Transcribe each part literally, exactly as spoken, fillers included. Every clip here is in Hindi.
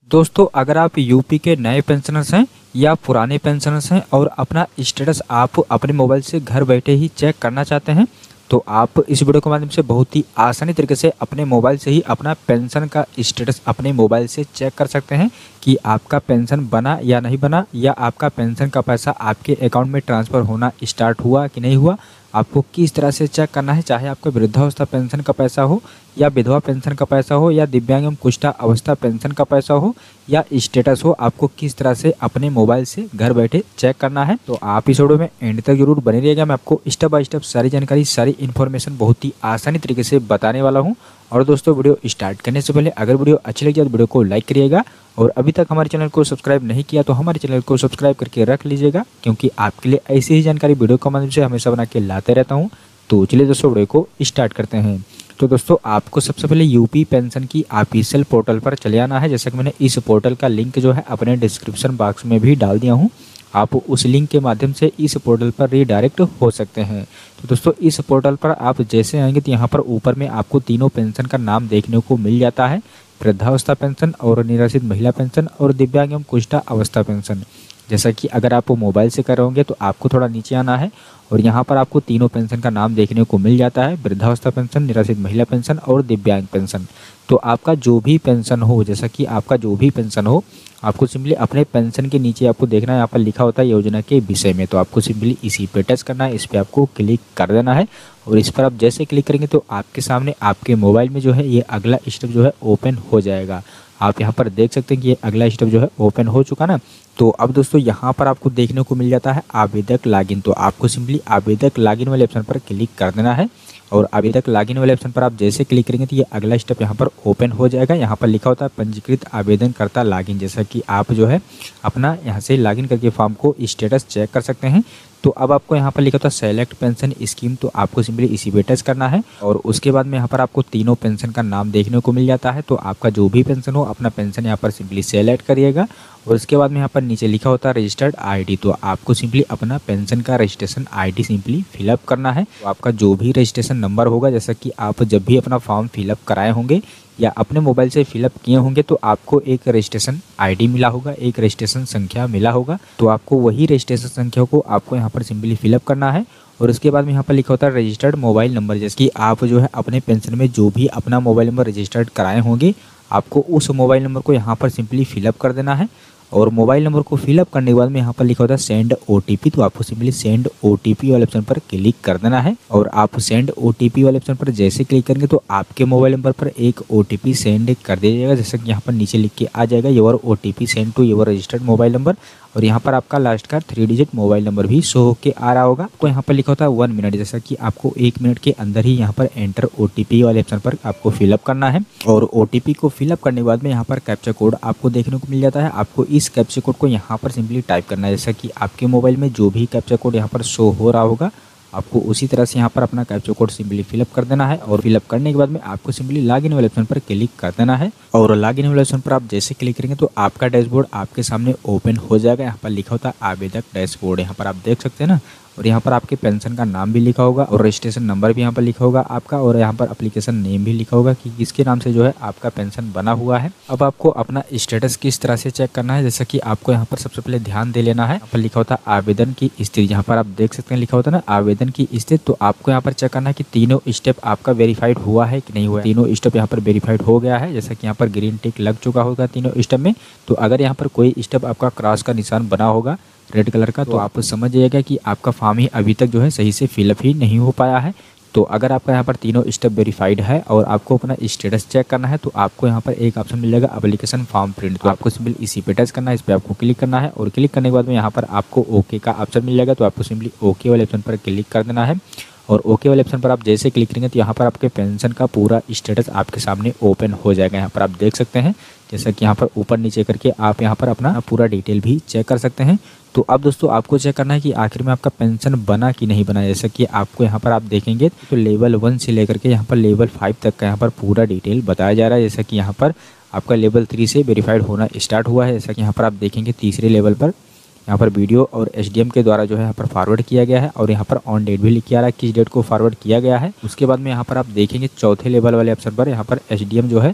दोस्तों अगर आप यूपी के नए पेंशनर्स हैं या पुराने पेंशनर्स हैं और अपना स्टेटस आप अपने मोबाइल से घर बैठे ही चेक करना चाहते हैं तो आप इस वीडियो के माध्यम से बहुत ही आसानी तरीके से अपने मोबाइल से ही अपना पेंशन का स्टेटस अपने मोबाइल से चेक कर सकते हैं कि आपका पेंशन बना या नहीं बना, या आपका पेंशन का पैसा आपके अकाउंट में ट्रांसफ़र होना स्टार्ट हुआ कि नहीं हुआ। आपको किस तरह से चेक करना है, चाहे आपका वृद्धावस्था पेंशन का पैसा हो या विधवा पेंशन का पैसा हो या दिव्यांग एवं कुष्ठा अवस्था पेंशन का पैसा हो या स्टेटस हो, आपको किस तरह से अपने मोबाइल से घर बैठे चेक करना है। तो आप इस वीडियो में एंड तक जरूर बने रहिएगा। मैं आपको स्टेप बाय स्टेप सारी जानकारी सारी इन्फॉर्मेशन बहुत ही आसानी तरीके से बताने वाला हूँ। और दोस्तों वीडियो स्टार्ट करने से पहले अगर वीडियो अच्छी लगी तो वीडियो को लाइक करिएगा, और अभी तक हमारे चैनल को सब्सक्राइब नहीं किया तो हमारे चैनल को सब्सक्राइब करके रख लीजिएगा, क्योंकि आपके लिए ऐसी ही जानकारी वीडियो के माध्यम से हमेशा बना के लाते रहता हूँ। तो चलिए दोस्तों वीडियो को स्टार्ट करते हैं। तो दोस्तों आपको सबसे पहले यूपी पेंशन की ऑफिशियल पोर्टल पर चले आना है। जैसा कि मैंने इस पोर्टल का लिंक जो है अपने डिस्क्रिप्शन बॉक्स में भी डाल दिया हूँ, आप उस लिंक के माध्यम से इस पोर्टल पर रीडायरेक्ट हो सकते हैं। तो दोस्तों इस पोर्टल पर आप जैसे आएंगे तो यहाँ पर ऊपर में आपको तीनों पेंशन का नाम देखने को मिल जाता है, वृद्धावस्था पेंशन और निराश्रित महिला पेंशन और दिव्यांग एवं कुष्ठा अवस्था पेंशन। जैसा कि अगर आप मोबाइल से कर रहे होंगे तो आपको थोड़ा नीचे आना है और यहाँ पर आपको तीनों पेंशन का नाम देखने को मिल जाता है, वृद्धावस्था पेंशन, निराश्रित महिला पेंशन और दिव्यांग पेंशन। तो आपका जो भी पेंशन हो, जैसा कि आपका जो भी पेंशन हो, आपको सिंपली अपने पेंशन के नीचे आपको देखना है, यहाँ पर लिखा होता है योजना के विषय में। तो आपको सिंपली इसी पे टच करना है, इस पर आपको क्लिक कर देना है। और इस पर आप जैसे क्लिक करेंगे तो आपके सामने आपके मोबाइल में जो है ये अगला स्टेप जो है ओपन हो जाएगा। आप यहाँ पर देख सकते हैं कि ये अगला स्टेप जो है ओपन हो चुका ना। तो अब दोस्तों यहाँ पर आपको देखने को मिल जाता है आवेदक लॉगिन। तो आपको सिंपली आवेदक लॉगिन वाले ऑप्शन पर क्लिक कर देना है, और आवेदक लॉगिन वाले ऑप्शन पर आप जैसे क्लिक करेंगे तो ये अगला स्टेप यहाँ पर ओपन हो जाएगा। यहाँ पर लिखा होता है पंजीकृत आवेदनकर्ता लॉगिन। जैसा कि आप जो है अपना यहाँ से लॉगिन करके फॉर्म को स्टेटस चेक कर सकते हैं। तो अब आपको यहाँ पर लिखा होता है सेलेक्ट पेंशन स्कीम, तो आपको सिंपली इसी पे टच करना है। और उसके बाद में यहाँ पर आपको तीनों पेंशन का नाम देखने को मिल जाता है। तो आपका जो भी पेंशन हो अपना पेंशन यहाँ पर सिंपली सेलेक्ट करिएगा। और उसके बाद में यहाँ पर नीचे लिखा होता है रजिस्टर्ड आईडी, तो आपको सिंपली अपना पेंशन का रजिस्ट्रेशन आईडी सिंपली फिलअप करना है। तो आपका जो भी रजिस्ट्रेशन नंबर होगा, जैसा कि आप जब भी अपना फॉर्म फिलअप कराए होंगे या अपने मोबाइल से फिलअप किए होंगे तो आपको एक रजिस्ट्रेशन आईडी मिला होगा, एक रजिस्ट्रेशन संख्या मिला होगा। तो आपको वही रजिस्ट्रेशन संख्या को आपको यहाँ पर सिंपली फिलअप करना है। और उसके बाद में यहाँ पर लिखा होता है रजिस्टर्ड मोबाइल नंबर, जैसे कि आप जो है अपने पेंशन में जो भी अपना मोबाइल नंबर रजिस्टर्ड कराए होंगे, आपको उस मोबाइल नंबर को यहाँ पर सिंपली फिलअप कर देना है। और मोबाइल नंबर को फिलअप करने के बाद में यहाँ पर लिखा होता है सेंड ओटीपी, तो आपको सिंपली सेंड ओटीपी वाले ऑप्शन पर क्लिक कर देना है। और आप सेंड ओटीपी वाले ऑप्शन पर जैसे क्लिक करेंगे तो आपके मोबाइल नंबर पर एक ओटीपी सेंड कर दिया जाएगा। जैसे कि यहाँ पर नीचे लिख के आ जाएगा your OTP send to your registered mobile number, और यहाँ पर आपका लास्ट का थ्री डिजिट मोबाइल नंबर भी शो होके आ रहा होगा। आपको यहाँ पर लिखा होता है वन मिनट, जैसा कि आपको एक मिनट के अंदर ही यहाँ पर एंटर ओटीपी वाले ऑप्शन पर आपको फिलअप करना है। और ओटीपी को फिलअप करने के बाद में यहाँ पर कैप्चा कोड आपको देखने को मिल जाता है। आपको इस कैप्चा कोड को यहाँ पर सिंपली टाइप करना है। जैसा कि आपके मोबाइल में जो भी कैप्चा कोड यहाँ पर शो हो रहा होगा, आपको उसी तरह से यहाँ पर अपना कैप्चा कोड सिंपली फिलअप कर देना है। और फिलअप करने के बाद में आपको सिंपली लॉगिन वाले ऑप्शन पर क्लिक कर देना है। और लॉगिन वाले ऑप्शन पर आप जैसे क्लिक करेंगे तो आपका डैशबोर्ड आपके सामने ओपन हो जाएगा। यहाँ पर लिखा होता है आवेदक डैशबोर्ड, यहाँ पर आप देख सकते हैं ना। और यहाँ पर आपके पेंशन का नाम भी लिखा होगा और रजिस्ट्रेशन नंबर भी यहाँ पर लिखा होगा आपका, और यहाँ पर एप्लीकेशन नेम भी लिखा होगा कि किसके नाम से जो है आपका पेंशन बना हुआ है। अब आपको अपना स्टेटस किस तरह से चेक करना है, जैसा कि आपको यहाँ पर सबसे पहले ध्यान दे लेना है। यहाँ पर लिखा होता है आवेदन की स्थिति, यहाँ पर आप देख सकते हैं लिखा होता है ना आवेदन की स्थिति। तो आपको यहाँ पर चेक करना है कि तीनों स्टेप आपका वेरीफाइड हुआ है कि नहीं हुआ है। तीनों स्टेप यहाँ पर वेरीफाइड हो गया है, जैसा कि यहाँ पर ग्रीन टिक लग चुका होगा तीनों स्टेप में। तो अगर यहाँ पर कोई स्टेप आपका क्रॉस का निशान बना होगा रेड कलर का, तो आप समझ जाइएगा कि आपका फॉर्म ही अभी तक जो है सही से फिलअप ही नहीं हो पाया है। तो अगर आपका यहाँ पर तीनों स्टेप वेरीफाइड है और आपको अपना स्टेटस चेक करना है तो आपको यहाँ पर एक ऑप्शन मिल जाएगा एप्लीकेशन फॉर्म प्रिंट। तो आपको सिंपली इसी पे टच करना है, इस पर आपको क्लिक करना है। और क्लिक करने के बाद में यहाँ पर आपको ओके का ऑप्शन मिल जाएगा, तो आपको सिंपली ओके वाले ऑप्शन पर क्लिक कर देना है। और ओके वाले ऑप्शन पर आप जैसे क्लिक करेंगे तो यहाँ पर आपके पेंशन का पूरा स्टेटस आपके सामने ओपन हो जाएगा। यहाँ पर आप देख सकते हैं, जैसा कि यहाँ पर ऊपर नीचे करके आप यहाँ पर अपना पूरा डिटेल भी चेक कर सकते हैं। तो अब दोस्तों आपको चेक करना है कि आखिर में आपका पेंशन बना कि नहीं बना। जैसा कि आपको यहाँ पर आप देखेंगे तो लेवल वन से लेकर के यहाँ पर लेवल फाइव तक का यहाँ पर पूरा डिटेल बताया जा रहा है। जैसा कि यहाँ पर आपका लेवल थ्री से वेरीफाइड होना स्टार्ट हुआ है। जैसा कि यहाँ पर आप देखेंगे तीसरे लेवल पर यहाँ पर वीडियो और एसडीएम के द्वारा जो है यहाँ पर फॉरवर्ड किया गया है, और यहाँ पर ऑन डेट भी लिख के आ रहा है किस डेट को फॉरवर्ड किया गया है। उसके बाद में यहाँ पर आप देखेंगे चौथे लेवल वाले ऑप्शन पर यहाँ पर एसडीएम जो है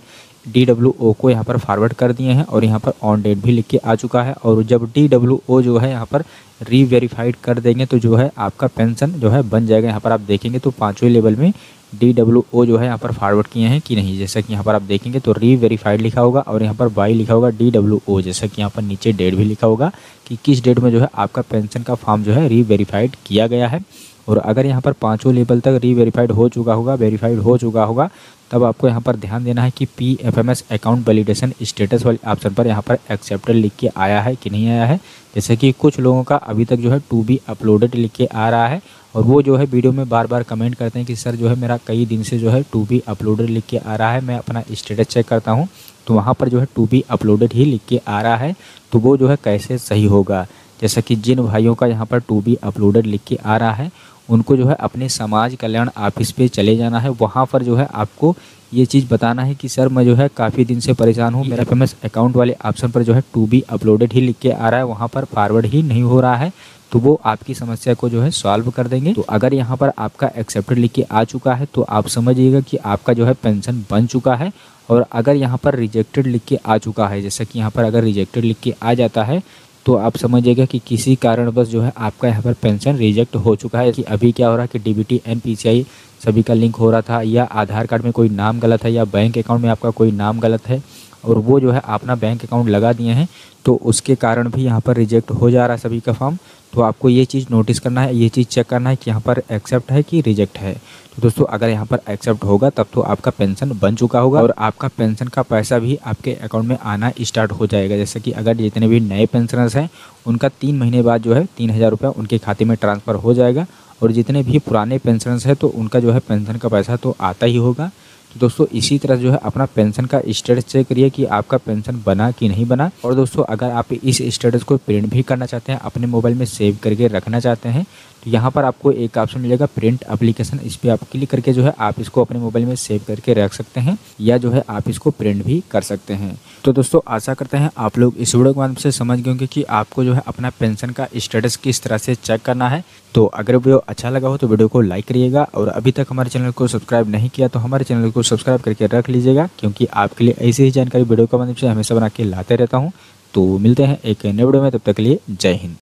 डी डब्ल्यू ओ को यहाँ पर फॉरवर्ड कर दिए हैं और यहाँ पर ऑन डेट भी लिख के आ चुका है। और जब डी डब्ल्यू ओ जो है यहाँ पर री वेरीफाइड कर देंगे तो जो है आपका पेंशन जो है बन जाएगा। यहाँ पर आप देखेंगे तो पाँचवें लेवल में डी डब्ल्यू ओ जो है यहाँ पर फॉरवर्ड किए हैं कि नहीं, जैसा कि यहाँ पर आप देखेंगे तो री वेरीफाइड लिखा होगा और यहाँ पर बाई लिखा होगा डी डब्ल्यू ओ, जैसा कि यहाँ पर नीचे डेट भी लिखा होगा कि किस डेट में जो है आपका पेंशन का फॉर्म जो है री वेरीफाइड किया गया है। और अगर यहाँ पर पाँचों लेवल तक री वेरीफाइड हो चुका होगा वेरीफाइड हो चुका होगा तब आपको यहाँ पर ध्यान देना है कि P F M S account validation status वाले ऑप्शन पर यहाँ पर एक्सेप्टेड लिख के आया है कि नहीं आया है। जैसे कि कुछ लोगों का अभी तक जो है टू बी अपलोडेड लिख के आ रहा है और वो जो है वीडियो में बार बार कमेंट करते हैं कि सर जो है मेरा कई दिन से जो है टू बी अपलोडेड लिख के आ रहा है, मैं अपना स्टेटस चेक करता हूँ तो वहाँ पर जो है टू बी अपलोडेड ही लिख के आ रहा है। तो वो जो है कैसे सही होगा, जैसा कि जिन भाइयों का यहाँ पर टू बी अपलोडेड लिख के आ रहा है उनको जो है अपने समाज कल्याण ऑफिस पे चले जाना है। वहाँ पर जो है आपको ये चीज़ बताना है कि सर मैं जो है काफ़ी दिन से परेशान हूँ, मेरा फेमस अकाउंट वाले ऑप्शन पर जो है टू बी अपलोडेड ही लिख के आ रहा है, वहाँ पर फॉरवर्ड ही नहीं हो रहा है। तो वो आपकी समस्या को जो है सॉल्व कर देंगे। तो अगर यहाँ पर आपका एक्सेप्टेड लिख के आ चुका है तो आप समझिएगा कि आपका जो है पेंशन बन चुका है। और अगर यहाँ पर रिजेक्टेड लिख के आ चुका है, जैसा कि यहाँ पर अगर रिजेक्टेड लिख के आ जाता है तो आप समझिएगा कि किसी कारणवश जो है आपका यहाँ पर पेंशन रिजेक्ट हो चुका है। कि अभी क्या हो रहा है कि D B T N P C I सभी का लिंक हो रहा था, या आधार कार्ड में कोई नाम गलत है, या बैंक अकाउंट में आपका कोई नाम गलत है और वो जो है अपना बैंक अकाउंट लगा दिए हैं तो उसके कारण भी यहाँ पर रिजेक्ट हो जा रहा है सभी का फॉर्म। तो आपको ये चीज़ नोटिस करना है, ये चीज़ चेक करना है कि यहाँ पर एक्सेप्ट है कि रिजेक्ट है। तो दोस्तों अगर यहाँ पर एक्सेप्ट होगा तब तो आपका पेंशन बन चुका होगा और आपका पेंशन का पैसा भी आपके अकाउंट में आना स्टार्ट हो जाएगा। जैसे कि अगर जितने भी नए पेंशनर्स हैं उनका तीन महीने बाद जो है तीन हज़ार रुपये उनके खाते में ट्रांसफ़र हो जाएगा और जितने भी पुराने पेंशनर्स हैं तो उनका जो है पेंशन का पैसा तो आता ही होगा। तो दोस्तों इसी तरह जो है अपना पेंशन का स्टेटस चेक करिए कि आपका पेंशन बना कि नहीं बना। और दोस्तों अगर आप इस स्टेटस को प्रिंट भी करना चाहते हैं, अपने मोबाइल में सेव करके रखना चाहते हैं तो यहाँ पर आपको एक ऑप्शन मिलेगा प्रिंट एप्लीकेशन, इस पर आप क्लिक करके जो है आप इसको अपने मोबाइल में सेव करके रख सकते हैं या जो है आप इसको प्रिंट भी कर सकते हैं। तो दोस्तों आशा करते हैं आप लोग इस वीडियो के माध्यम से समझ गए होंगे कि आपको जो है अपना पेंशन का स्टेटस किस तरह से चेक करना है। तो अगर वीडियो अच्छा लगा हो तो वीडियो को लाइक करिएगा और अभी तक हमारे चैनल को सब्सक्राइब नहीं किया तो हमारे चैनल को सब्सक्राइब करके रख लीजिएगा, क्योंकि आपके लिए ऐसी ही जानकारी वीडियो के माध्यम से हमेशा बना के लाते रहता हूँ। तो मिलते हैं एक नए वीडियो में, तब तक के लिए जय हिंद।